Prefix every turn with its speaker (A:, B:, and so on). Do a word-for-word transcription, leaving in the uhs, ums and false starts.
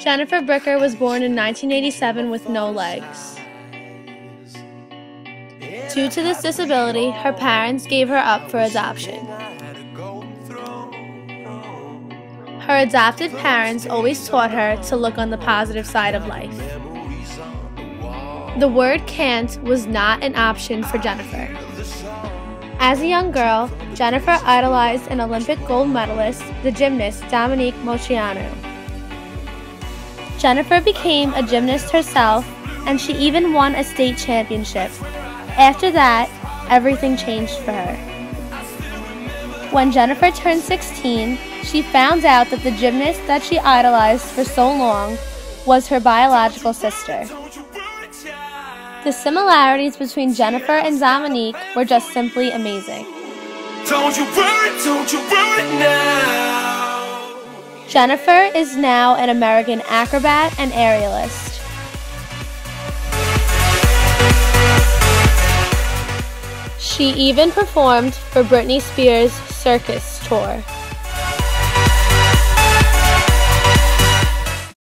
A: Jennifer Bricker was born in nineteen eighty-seven with no legs. Due to this disability, her parents gave her up for adoption. Her adopted parents always taught her to look on the positive side of life. The word can't was not an option for Jennifer. As a young girl, Jennifer idolized an Olympic gold medalist, the gymnast Dominique Moceanu. Jennifer became a gymnast herself, and she even won a state championship. After that, everything changed for her. When Jennifer turned sixteen, she found out that the gymnast that she idolized for so long was her biological sister. The similarities between Jennifer and Dominique were just simply amazing. Don't you worry, don't you worry now. Jennifer is now an American acrobat and aerialist. She even performed for Britney Spears' Circus tour.